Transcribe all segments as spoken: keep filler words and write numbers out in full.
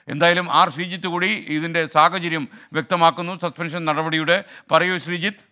എന്തായാലും ആർ ശ്രീജിത്ത് കൂടി ഇതിൻ്റെ സാഹചര്യം വ്യക്തമാക്കുന്നു, സസ്പെൻഷൻ നടപടിയുടെ. പറയൂ ശ്രീജിത്ത്.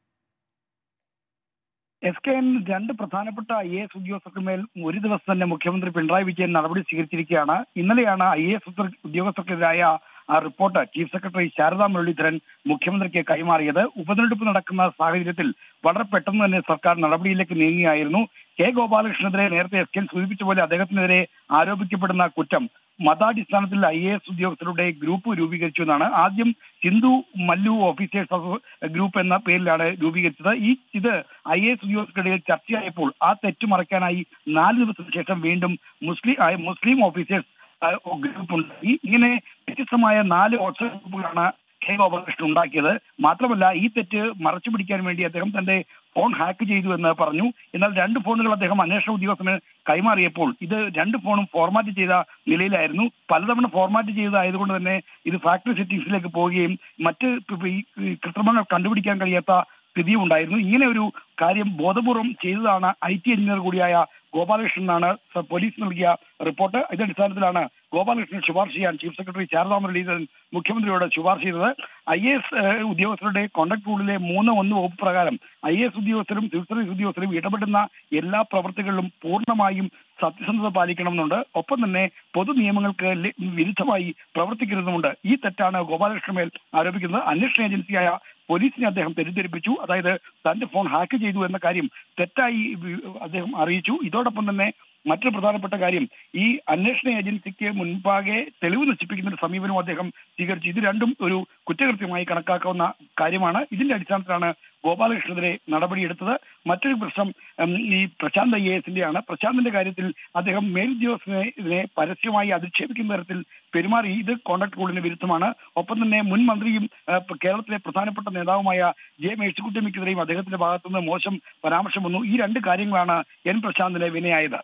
എസ് കെ എൻ രണ്ട് പ്രധാനപ്പെട്ട ഐ എ എസ് ഉദ്യോഗസ്ഥർക്ക് മേൽ ഒരു ദിവസം തന്നെ മുഖ്യമന്ത്രി പിണറായി വിജയൻ നടപടി സ്വീകരിച്ചിരിക്കുകയാണ്. ഇന്നലെയാണ് ഐ എ എസ് ഉദ്യോഗസ്ഥർക്കെതിരായ ആ report chief secretary Sharada Muraleedharan മുഖ്യമന്ത്രിക്ക് കൈമാറിയത്. ഉപതെരഞ്ഞെടുപ്പ് നടക്കുന്ന സാഹചര്യത്തിൽ വളരെ പെട്ടെന്ന് തന്നെ സർക്കാർ നടപടിയിലേക്ക് നീങ്ങുകയായിരുന്നു. കെ ഗോപാലകൃഷ്ണനെതിരെ നേരത്തെ എസ് കെ സൂചിപ്പിച്ച പോലെ അദ്ദേഹത്തിനെതിരെ ആരോപിക്കപ്പെടുന്ന കുറ്റം മതാടിസ്ഥാനത്തിൽ ഐ എ എസ് ഉദ്യോഗസ്ഥരുടെ ഗ്രൂപ്പ് രൂപീകരിച്ചു എന്നാണ്. ആദ്യം ഹിന്ദു മല്ലു ഓഫീസേഴ്സ് ഗ്രൂപ്പ് എന്ന പേരിലാണ് രൂപീകരിച്ചത്. ഈ ഇത് ഐ എ എസ് ഉദ്യോഗസ്ഥർക്കിടയിൽ ചർച്ചയായപ്പോൾ ആ തെറ്റ് മറയ്ക്കാനായി നാല് ദിവസത്തിന് ശേഷം വീണ്ടും മുസ്ലിം മുസ്ലിം ഓഫീസേഴ്സ് ഗ്രൂപ്പ് ഉണ്ടായി. ഇങ്ങനെ വ്യത്യസ്തമായ നാല് വാട്സ്ആപ്പ് ഗ്രൂപ്പുകളാണ് കെ ഗോപാലകൃഷ്ണൻ ഉണ്ടാക്കിയത്. മാത്രമല്ല ഈ തെറ്റ് മറച്ചു പിടിക്കാൻ വേണ്ടി അദ്ദേഹം തന്റെ ഫോൺ ഹാക്ക് ചെയ്തു എന്ന് പറഞ്ഞു. എന്നാൽ രണ്ട് ഫോണുകൾ അദ്ദേഹം അന്വേഷണ ഉദ്യോഗസ്ഥന് കൈമാറിയപ്പോൾ ഇത് രണ്ട് ഫോണും ഫോർമാറ്റ് ചെയ്ത നിലയിലായിരുന്നു. പലതവണ ഫോർമാറ്റ് ചെയ്തതായതുകൊണ്ട് തന്നെ ഇത് ഫാക്ടറി സെറ്റിംഗ്സിലേക്ക് പോവുകയും മറ്റ് കൃത്രിമങ്ങൾ കണ്ടുപിടിക്കാൻ കഴിയാത്ത സ്ഥിതിയും ഉണ്ടായിരുന്നു. ഇങ്ങനെ ഒരു കാര്യം ബോധപൂർവം ചെയ്തതാണ് ഐ ടി എഞ്ചിനീയർ കൂടിയായ ഗോപാലകൃഷ്ണനാണ് പോലീസ് നൽകിയ റിപ്പോർട്ട്. ഇതിന്റെ അടിസ്ഥാനത്തിലാണ് ഗോപാലകൃഷ്ണൻ ശുപാർശ ചെയ്യാൻ ചീഫ് സെക്രട്ടറി ശാരദാ മുരളീധരൻ മുഖ്യമന്ത്രിയോട് ശുപാർശ ചെയ്തത്. ഐ എ എസ് ഉദ്യോഗസ്ഥരുടെ കോൺട്രാക്ട് റൂളിലെ മൂന്ന് ഒന്ന് വകുപ്പ് പ്രകാരം ഐ എ എസ് ഉദ്യോഗസ്ഥരും സിവിൽ സർവീസ് ഉദ്യോഗസ്ഥരും ഇടപെടുന്ന എല്ലാ പ്രവർത്തികളിലും പൂർണ്ണമായും സത്യസന്ധത പാലിക്കണമെന്നുണ്ട്. ഒപ്പം തന്നെ പൊതു നിയമങ്ങൾക്ക് വിരുദ്ധമായി പ്രവർത്തിക്കരുതുമുണ്ട്. ഈ തെറ്റാണ് ഗോപാലകൃഷ്ണൻ മേൽ ആരോപിക്കുന്നത്. അന്വേഷണ ഏജൻസിയായ പോലീസിനെ അദ്ദേഹം തെറ്റിദ്ധരിപ്പിച്ചു. അതായത് തന്റെ ഫോൺ ഹാക്ക് ചെയ്തു എന്ന കാര്യം തെറ്റായി അദ്ദേഹം അറിയിച്ചു. ഇതോടൊപ്പം തന്നെ മറ്റൊരു പ്രധാനപ്പെട്ട കാര്യം, ഈ അന്വേഷണ ഏജൻസിക്ക് മുൻപാകെ തെളിവ് നശിപ്പിക്കുന്ന ഒരു സമീപനവും അദ്ദേഹം സ്വീകരിച്ചു. ഇത് രണ്ടും ഒരു കുറ്റകൃത്യമായി കണക്കാക്കാവുന്ന കാര്യമാണ്. ഇതിന്റെ അടിസ്ഥാനത്തിലാണ് ഗോപാലകൃഷ്ണനെതിരെ നടപടിയെടുത്തത്. മറ്റൊരു പ്രശ്നം ഈ പ്രശാന്ത് ഐ എ എസിന്റെയാണ്. പ്രശാന്തിന്റെ കാര്യത്തിൽ അദ്ദേഹം മേലുദ്യോഗസ്ഥനെ പരസ്യമായി അധിക്ഷേപിക്കുന്ന തരത്തിൽ പെരുമാറി. ഇത് കോൺട്രാക്ട് റൂളിന് വിരുദ്ധമാണ്. ഒപ്പം തന്നെ മുൻ മന്ത്രിയും കേരളത്തിലെ പ്രധാനപ്പെട്ട നേതാവുമായ ജെ മേഴ്സിക്കുട്ടിയമ്മയ്ക്കെതിരെയും അദ്ദേഹത്തിന്റെ ഭാഗത്തുനിന്ന് മോശം പരാമർശം വന്നു. ഈ രണ്ട് കാര്യങ്ങളാണ് എൻ പ്രശാന്തിനെ വിനയായത്.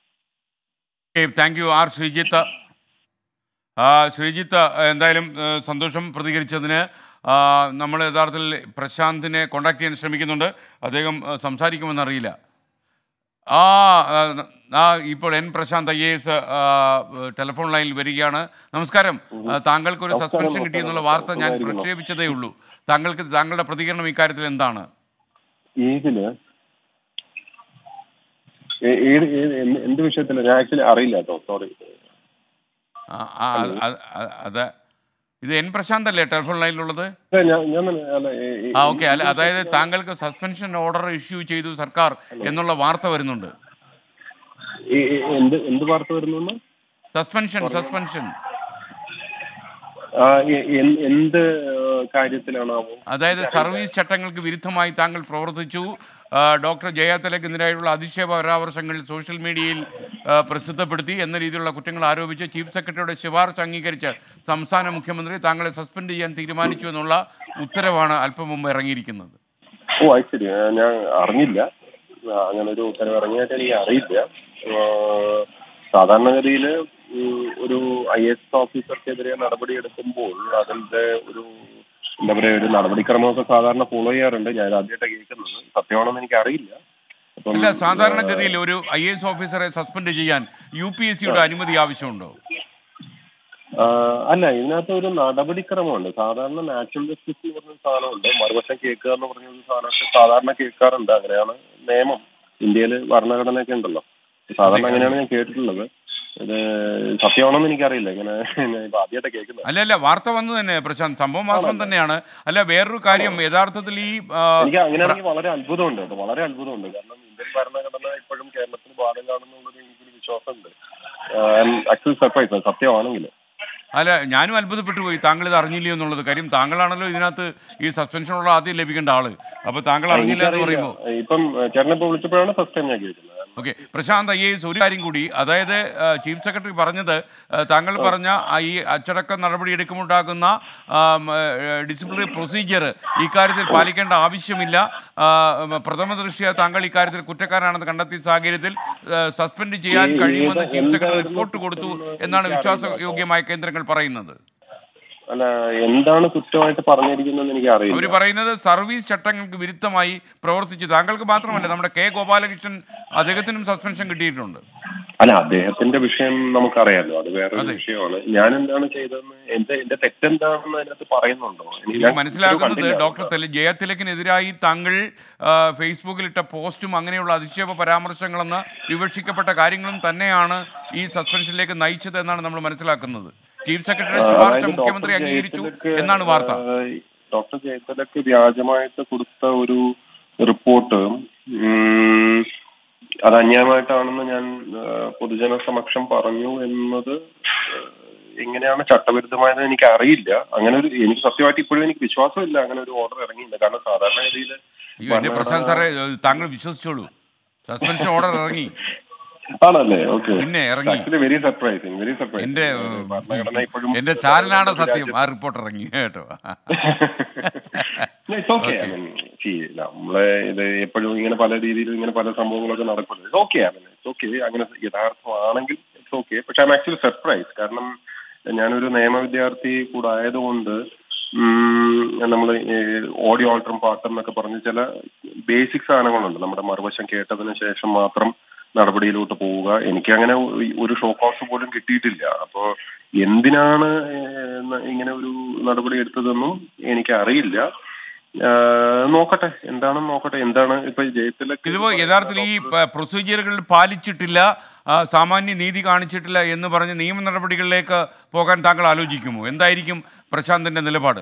Thank you R Sreejith. Sreejith, എന്തായാലും സന്തോഷം പ്രതികരിച്ചതിന്. നമ്മൾ യഥാർത്ഥത്തിൽ പ്രശാന്തിനെ കോൺടാക്ട് ചെയ്യാൻ ശ്രമിക്കുന്നുണ്ട്. അദ്ദേഹം സംസാരിക്കുമെന്നറിയില്ല. ആ ആ ഇപ്പോൾ N Prashanth I A S telephone ലൈനിൽ വരികയാണ്. നമസ്കാരം. താങ്കൾക്കൊരു സസ്പെൻഷൻ കിട്ടിയെന്നുള്ള വാർത്ത ഞാൻ പ്രക്ഷേപിച്ചതേ ഉള്ളൂ. താങ്കൾക്ക് താങ്കളുടെ പ്രതികരണം ഇക്കാര്യത്തിൽ എന്താണ്? എന്ത് വിഷയത്തില് ഞാൻ ആക്ച്വലി അറിയില്ല കേട്ടോ, സോറി. അതെ, ഇത് എൻ പ്രശാന്ത് അല്ലേ ടെലിഫോൺ ലൈനിലുള്ളത്? ആ ഓക്കെ. അല്ല, അതായത് താങ്കൾക്ക് സസ്പെൻഷൻ ഓർഡർ ഇഷ്യൂ ചെയ്തു സർക്കാർ എന്നുള്ള വാർത്ത വരുന്നുണ്ട്. എന്ത് വാർത്ത വരുന്നു? സസ്പെൻഷൻ സസ്പെൻഷൻ എന്ത് കാര്യത്തിലാണോ? അതായത് സർവീസ് ചട്ടങ്ങൾക്ക് വിരുദ്ധമായി താങ്കൾ പ്രവർത്തിച്ചു, ഡോക്ടർ ജയതിലകെതിരായുള്ള അധിക്ഷേപ പരാമർശങ്ങൾ സോഷ്യൽ മീഡിയയിൽ പ്രസിദ്ധപ്പെടുത്തി എന്ന രീതിയിലുള്ള കുറ്റങ്ങൾ ആരോപിച്ച് ചീഫ് സെക്രട്ടറിയുടെ ശുപാർശ അംഗീകരിച്ച് സംസ്ഥാന മുഖ്യമന്ത്രി താങ്കളെ സസ്പെൻഡ് ചെയ്യാൻ തീരുമാനിച്ചു എന്നുള്ള ഉത്തരവാണ് അല്പം മുമ്പ് ഇറങ്ങിയിരിക്കുന്നത്. ഓ ശരി, ഞാൻ അറിഞ്ഞില്ല. അങ്ങനെ ഒരു ഉത്തരവ് ഇറങ്ങിയായിട്ട് എനിക്ക് അറിയില്ല. സാധാരണഗതിയിൽ ഒരു ഐ എസ് ഓഫീസർക്കെതിരെ നടപടിയെടുക്കുമ്പോൾ അതിന്റെ ഒരു എന്താ പറയുക ഒരു നടപടിക്രമമൊക്കെ സാധാരണ ഫോളോ ചെയ്യാറുണ്ട്. ഞാൻ ആദ്യമായിട്ട് കേൾക്കുന്നത്, സത്യമാണെന്ന് എനിക്ക് അറിയില്ല. അല്ല, സാധാരണഗതിയിൽ ഒരു ഐ എ എസ് ഓഫീസറെ സസ്പെൻഡ് ചെയ്യാൻ യു പി എസ് സിയുടെ അനുമതി ആവശ്യമുണ്ടോ? അല്ല, ഇതിനകത്ത് ഒരു നടപടിക്രമമുണ്ട്. സാധാരണ നാച്ചുറൽ ജസ്റ്റിസ് എന്ന് പറഞ്ഞ സാധനമുണ്ട്, മറുവശം കേൾക്കുക എന്ന് പറഞ്ഞൊരു സാധനമൊക്കെ സാധാരണ കേൾക്കാറുണ്ട്. അങ്ങനെയാണ് നിയമം. ഇന്ത്യയിൽ ഭരണഘടനയൊക്കെ ഉണ്ടല്ലോ, സാധാരണ അങ്ങനെയാണ് ഞാൻ കേട്ടിട്ടുള്ളത്. ഇത് സത്യമാണെന്ന് എനിക്കറിയില്ല. ഇങ്ങനെ ആദ്യമായിട്ട് കേൾക്കുന്നത്. അല്ല അല്ല വാർത്ത വന്നു തന്നെ പ്രശാന്ത്, സംഭവം വാസ്തവം തന്നെയാണ്. അല്ല, വേറൊരു കാര്യം, യഥാർത്ഥത്തിൽ ഈ എനിക്ക് അങ്ങനെയാണെങ്കിൽ വളരെ അത്ഭുതമുണ്ട് കേട്ടോ, വളരെ അത്ഭുതമുണ്ട്. കാരണം ഇന്ത്യൻ ഭരണഘടന ഇപ്പോഴും കേരളത്തിന് ബാധകമാണെന്നുള്ളത് എനിക്കൊരു വിശ്വാസമുണ്ട്. ആക്ച്വലി സർപ്രൈസ് സത്യമാണെങ്കിൽ. അല്ല, ഞാനും അത്ഭുതപ്പെട്ടു പോയി താങ്കൾ ഇത് അറിഞ്ഞില്ല എന്നുള്ളത്. കാര്യം താങ്കളാണല്ലോ ഇതിനകത്ത് ഈ സസ്പെൻഷനുള്ള ആദ്യം ലഭിക്കേണ്ട ആള്. അപ്പൊ താങ്കൾ അറിഞ്ഞില്ല എന്ന് പറയുമ്പോൾ ഇപ്പം ചേട്ടനെ ഇപ്പോൾ വിളിച്ചപ്പോഴാണ് ഫസ്റ്റ് ടൈം ഞാൻ കേൾക്കുന്നത്. Okay Prashanth I A S, ഒരു കാര്യം കൂടി, അതായത് ചീഫ് സെക്രട്ടറി പറഞ്ഞത് താങ്കൾ പറഞ്ഞ ഈ അച്ചടക്ക നടപടി എടുക്കുമുണ്ടാകുന്ന ഡിസിപ്ലിനറി പ്രൊസീജിയർ ഇക്കാര്യത്തിൽ പാലിക്കേണ്ട ആവശ്യമില്ല. പ്രഥമ ദൃഷ്ട്യാ താങ്കൾ ഇക്കാര്യത്തിൽ കുറ്റക്കാരാണെന്ന് കണ്ടെത്തിയ സാഹചര്യത്തിൽ സസ്പെൻഡ് ചെയ്യാൻ കഴിയുമെന്ന് ചീഫ് സെക്രട്ടറി റിപ്പോർട്ട് കൊടുത്തു എന്നാണ് വിശ്വാസയോഗ്യമായ കേന്ദ്രങ്ങൾ പറയുന്നത്. അല്ല, എന്താണ് കുറ്റമായിട്ട് പറഞ്ഞിരിക്കുന്നത് എനിക്ക് അറിയില്ല. അവർ പറയുന്നത് സർവീസ് ചട്ടങ്ങൾക്ക് വിരുദ്ധമായി പ്രവർത്തിച്ചു. താങ്കൾക്ക് മാത്രമല്ല, നമ്മുടെ കെ ഗോപാലകൃഷ്ണൻ അദ്ദേഹത്തിനും സസ്പെൻഷൻ കിട്ടിയിട്ടുണ്ട്. അല്ല, അദ്ദേഹത്തിന്റെ വിഷയം നമുക്കറിയാലോ, അത് വേറൊരു വിഷയമാണ്. ഞാൻ എന്താണ് ചെയ്തതെന്ന് എന്റെ എന്റെ തെറ്റെന്താണെന്ന് അതിനകത്ത് പറയുന്നുണ്ടോ? എനിക്ക് മനസ്സിലാക്കുന്നത് ഡോക്ടർ ജയതിലകിനെതിരായി താങ്കൾ ഫേസ്ബുക്കിൽ ഇട്ട പോസ്റ്റും അങ്ങനെയുള്ള അധിക്ഷേപ പരാമർശങ്ങളെന്ന് വിവക്ഷിക്കപ്പെട്ട കാര്യങ്ങളും തന്നെയാണ് ഈ സസ്പെൻഷനിലേക്ക് നയിച്ചത് എന്നാണ് നമ്മൾ മനസ്സിലാക്കുന്നത്. ചീഫ് സെക്രട്ടറിയുടെ ശുപാർശ മുഖ്യമന്ത്രി അംഗീകരിച്ചു എന്നാണ് വാർത്ത. ഡോക്ടർ ജയതിലക് വ്യാജമായിട്ട് കൊടുത്ത ഒരു റിപ്പോർട്ട് അത് അന്യായമായിട്ടാണെന്ന് ഞാൻ പൊതുജന സമക്ഷം പറഞ്ഞു എന്നത് എങ്ങനെയാണ് ചട്ടവിരുദ്ധമായത് എനിക്ക് അറിയില്ല. അങ്ങനെ ഒരു എനിക്ക് സത്യമായിട്ട് ഇപ്പോഴും എനിക്ക് വിശ്വാസമില്ല അങ്ങനെ ഒരു ഓർഡർ ഇറങ്ങിയില്ല. കാരണം സാധാരണ രീതിയിൽ പ്രശാന്ത് സാറേ താങ്കൾ വിശ്വസിച്ചോളൂ, സസ്പെൻഷൻ ഓർഡർ ഇറങ്ങി ആണല്ലേ? ഓക്കെ, പിന്നെ ഇറങ്ങി. വെരി സർപ്രൈസിങ് വെരി സർപ്രൈസിങ് എന്റെ എന്റെ ചാനലാണ് സത്യം, ആ റിപ്പോർട്ട് ഇറങ്ങി കേട്ടോ. നമ്മളെ ഇത് എപ്പോഴും ഇങ്ങനെ പല രീതിയിലും ഇങ്ങനെ പല സംഭവങ്ങളൊക്കെ നടക്കുന്നത് ഇറ്റ്സ് ഓക്കെ. ഇറ്റ്സ് ഓക്കെ, അങ്ങനെ യഥാർത്ഥമാണെങ്കിൽ ഇറ്റ്സ് ഓക്കെ. പക്ഷെ ഐ എം ആക്ച്വലി സർപ്രൈസ്. കാരണം ഞാനൊരു നിയമ വിദ്യാർത്ഥി കൂടെ ആയതുകൊണ്ട് നമ്മൾ ഓഡിയോ ആൾട്ടറും പാട്ടും എന്നൊക്കെ പറഞ്ഞ് ചില ബേസിക് സാധനങ്ങളുണ്ട്. നമ്മുടെ മറുവശം കേട്ടതിന് ശേഷം മാത്രം നടപടിയിലോട്ട് പോവുക. എനിക്ക് അങ്ങനെ ഒരു ഷോ കോസ് പോലും കിട്ടിയിട്ടില്ല. അപ്പോ എന്തിനാണ് ഇങ്ങനെ ഒരു നടപടി എടുത്തതെന്നും എനിക്ക് അറിയില്ല. നോക്കട്ടെ, എന്താണെന്ന് നോക്കട്ടെ. എന്താണ് ഇപ്പൊ ജയത്തിലൊക്കെ ഇതിപ്പോ യഥാർത്ഥത്തിൽ ഈ പ്രൊസീജിയറുകൾ പാലിച്ചിട്ടില്ല, സാമാന്യ നീതി കാണിച്ചിട്ടില്ല എന്ന് പറഞ്ഞ് നിയമ നടപടികളിലേക്ക് പോകാൻ താങ്കൾ ആലോചിക്കുമോ? എന്തായിരിക്കും പ്രശാന്തിന്റെ നിലപാട്?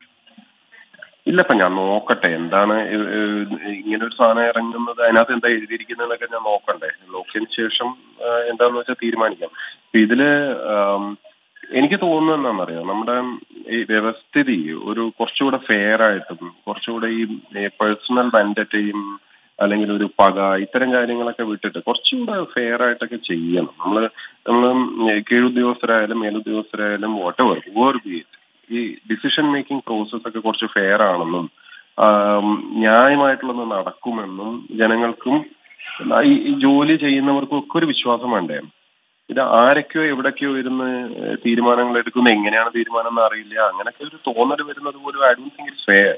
ഇല്ല, ഇപ്പൊ ഞാൻ നോക്കട്ടെ എന്താണ് ഇങ്ങനെ ഒരു സാധനം ഇറങ്ങുന്നത്, അതിനകത്ത് എന്താ എഴുതിയിരിക്കുന്നതൊക്കെ ഞാൻ നോക്കണ്ടേ. നോക്കിയതിന് ശേഷം എന്താന്ന് വെച്ചാൽ തീരുമാനിക്കാം. ഇതില് എനിക്ക് തോന്നുന്നത് എന്താണെന്നറിയാം, നമ്മുടെ ഈ വ്യവസ്ഥിതി ഒരു കുറച്ചുകൂടെ ഫെയർ ആയിട്ടും കുറച്ചുകൂടെ ഈ പേഴ്സണൽ വെൻഡറ്റയും അല്ലെങ്കിൽ ഒരു പക ഇത്തരം കാര്യങ്ങളൊക്കെ വിട്ടിട്ട് കുറച്ചുകൂടെ ഫെയർ ആയിട്ടൊക്കെ ചെയ്യണം. നമ്മള് നമ്മള് കീഴുദ്യോഗസ്ഥരായാലും മേലുദ്യോഗസ്ഥരായാലും വോട്ടെവർ ഓവർ ബി ഈ ഡിസിഷൻ മേക്കിംഗ് പ്രോസസ് ഒക്കെ കുറച്ച് ഫെയർ ആണെന്നും ന്യായമായിട്ടുള്ളത് നടക്കുമെന്നും ജനങ്ങൾക്കും ഈ ജോലി ചെയ്യുന്നവർക്കും ഒക്കെ ഒരു വിശ്വാസം വേണ്ടേ. ഇത് ആരൊക്കെയോ എവിടൊക്കെയോ ഇരുന്ന് തീരുമാനങ്ങൾ എടുക്കുന്ന, എങ്ങനെയാണ് തീരുമാനം എന്ന് അറിയില്ല, അങ്ങനെയൊക്കെ ഒരു തോന്നൽ വരുന്നത് പോലും I don't think it's fair.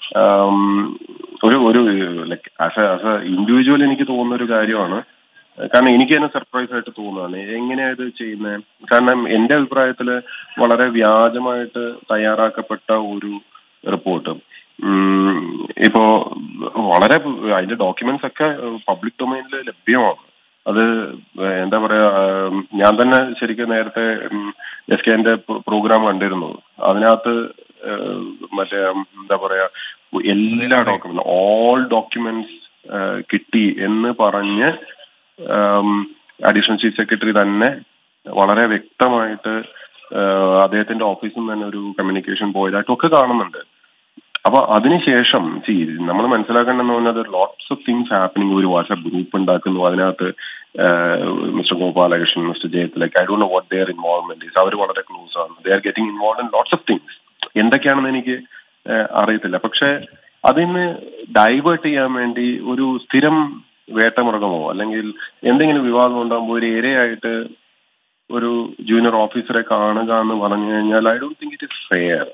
ഒരു ഒരു like as a as a individual എനിക്ക് തോന്നുന്ന ഒരു കാര്യമാണ്. കാരണം എനിക്ക് തന്നെ സർപ്രൈസ് ആയിട്ട് തോന്നുകയാണ് എങ്ങനെയാ ഇത് ചെയ്യുന്നത്. കാരണം എന്റെ അഭിപ്രായത്തില് വളരെ വ്യാജമായിട്ട് തയ്യാറാക്കപ്പെട്ട ഒരു റിപ്പോർട്ട് ഇപ്പോ വളരെ അതിന്റെ ഡോക്യുമെന്റ്സ് ഒക്കെ പബ്ലിക് ഡൊമൈനിൽ ലഭ്യമാണ്. അത് എന്താ പറയാ, ഞാൻ തന്നെ ശരിക്കും നേരത്തെ എസ് കെന്റെ പ്രോഗ്രാം കണ്ടിരുന്നു. അതിനകത്ത് മറ്റേ എന്താ പറയാ എല്ലാ ഡോക്യുമെന്റ് ഓൾ ഡോക്യുമെന്റ്സ് കിട്ടി എന്ന് പറഞ്ഞ് അഡീഷണൽ ചീഫ് സെക്രട്ടറി തന്നെ വളരെ വ്യക്തമായിട്ട് അദ്ദേഹത്തിന്റെ ഓഫീസിൽ നിന്ന് തന്നെ ഒരു കമ്മ്യൂണിക്കേഷൻ പോയതായിട്ടൊക്കെ കാണുന്നുണ്ട്. അപ്പൊ അതിനുശേഷം നമ്മൾ മനസ്സിലാക്കേണ്ടെന്ന് പറഞ്ഞാൽ ലോട്ട്സ് ഓഫ് തിങ്സ് ഹാപ്പനിങ്. ഒരു വാട്സ്ആപ്പ് ഗ്രൂപ്പ് ഉണ്ടാക്കുന്നു, അതിനകത്ത് mister Gopalakrishnan, mister Jayathilak, I don't know what there involvement is. അവർ വളരെ ക്ലോസ് ആണ്. They are getting involve in lots of things. എന്തൊക്കെയാണെന്ന് എനിക്ക് അറിയത്തില്ല. പക്ഷെ അതിന് ഡൈവേർട്ട് ചെയ്യാൻ വേണ്ടി ഒരു സ്ഥിരം വേട്ടമൃഗമോ അല്ലെങ്കിൽ എന്തെങ്കിലും വിവാദം ഉണ്ടാകുമ്പോൾ ഒരു ഇരയായിട്ട് ഒരു ജൂനിയർ ഓഫീസറെ കാണുക എന്ന് പറഞ്ഞു കഴിഞ്ഞാൽ I don't think it is fair.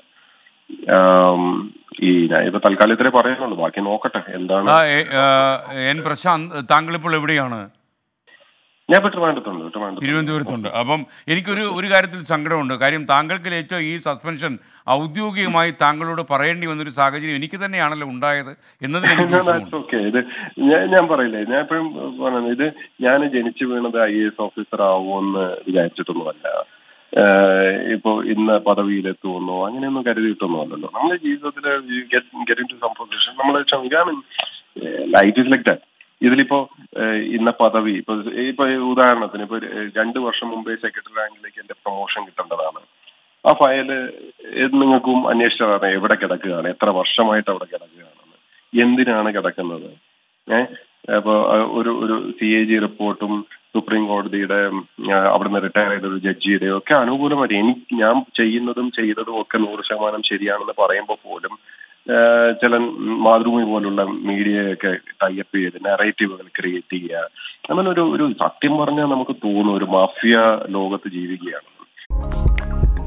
ഈ ഞാൻ ഇപ്പൊ തൽക്കാലം ഇത്രേ പറയാനുള്ളൂ, ബാക്കി നോക്കട്ടെ എന്താണ്. എൻ പ്രശാന്ത്, താങ്കൾ ഇപ്പോൾ എവിടെയാണ്? ഞാൻ ഇപ്പൊ ട്രിവാൻഡ്രത്തുണ്ട് തിരുവനന്തപുരത്തുണ്ട്. അപ്പം എനിക്കൊരു ഒരു കാര്യത്തിൽ സങ്കടമുണ്ട്. കാര്യം താങ്കൾക്ക് ഏറ്റവും ഈ സസ്പെൻഷൻ ഔദ്യോഗികമായി താങ്കളോട് പറയേണ്ടി വന്നൊരു സാഹചര്യം എനിക്ക് തന്നെയാണല്ലോ ഉണ്ടായത് എന്നതിൽ ഓക്കെ. ഇത് ഞാൻ പറയില്ലേ, ഞാൻ എപ്പോഴും പറയുന്നത് ഇത് ഞാൻ ജനിച്ചു വീണത് ഐ എ എസ് ഓഫീസർ ആവുമെന്ന് വിചാരിച്ചിട്ടൊന്നുമല്ല. ഇപ്പോ ഇന്ന് പദവിയിലെത്തുമെന്നോ അങ്ങനെയൊന്നും കരുതിയിട്ടൊന്നും അല്ലല്ലോ. നമ്മുടെ ജീവിതത്തിൽ ഗെറ്റിംഗ് ടു സം പൊസിഷൻ നമ്മൾ ക്ഷമിക്കാൻ ലൈഫ് ഇസ് ലൈക്ക് ദാറ്റ്. ഇതിലിപ്പോ ഇന്ന പദവി ഇപ്പൊ ഇപ്പൊ ഉദാഹരണത്തിന് ഇപ്പൊ രണ്ടു വർഷം മുമ്പേ സെക്രട്ടറി റാങ്കിലേക്ക് എന്റെ പ്രൊമോഷൻ കിട്ടേണ്ടതാണ്. ആ ഫയല് നിങ്ങൾക്കും അന്വേഷിച്ചതാണ് എവിടെ കിടക്കുകയാണ്, എത്ര വർഷമായിട്ട് അവിടെ കിടക്കുകയാണെന്ന്, എന്തിനാണ് കിടക്കുന്നത്. ഏഹ് അപ്പൊ ഒരു ഒരു സി എ ജി റിപ്പോർട്ടും സുപ്രീം കോടതിയുടെ അവിടുന്ന് റിട്ടയർ ചെയ്ത ഒരു ജഡ്ജിയുടെയും ഒക്കെ അനുകൂലമായിട്ട് എനിക്ക് ഞാൻ ചെയ്യുന്നതും ചെയ്തതും ഒക്കെ നൂറ് ശതമാനം ശരിയാണെന്ന് പറയുമ്പോൾ പോലും ചില മാതൃഭൂമി പോലുള്ള മീഡിയയൊക്കെ ടൈപ്പ് ചെയ്ത് നറേറ്റീവുകൾ ക്രിയേറ്റ് ചെയ്യുക, അങ്ങനെ ഒരു ഒരു സത്യം പറഞ്ഞാൽ നമുക്ക് തോന്നും ഒരു മാഫിയ ലോകത്ത് ജീവിക്കുകയാണ്.